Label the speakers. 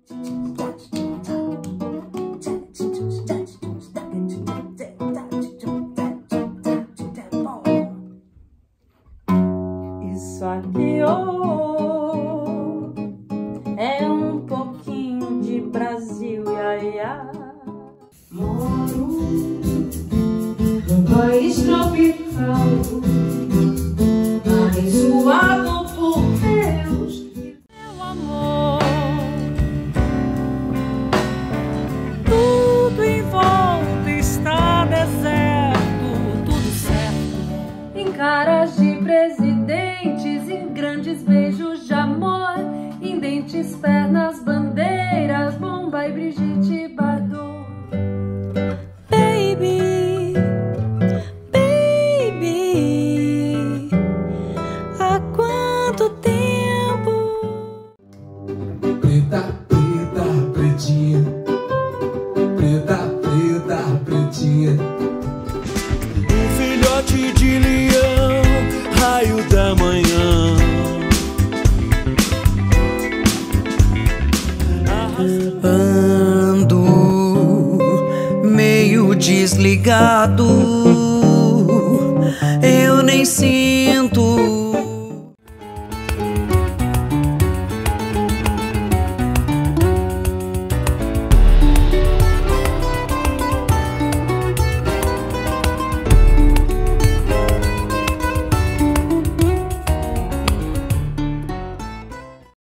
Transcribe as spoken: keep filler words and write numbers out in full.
Speaker 1: Isso aqui, oh, é um pouquinho de Brasil, ia, ia.
Speaker 2: Moro num país tropical, abençoado por Deus.
Speaker 1: Meu amor, tudo em volta está deserto, tudo certo. Em caras de presidentes, em grandes beijos de amor, em dentes, pernas, bandeiras, Bomba e Brigitte Bardot. Baby, baby, há quanto tempo?
Speaker 3: Preta, preta, pretinha, preta, preta, pretinha.
Speaker 4: Um filhote de leão, raio da manhã.
Speaker 5: Ando meio desligado, eu nem sinto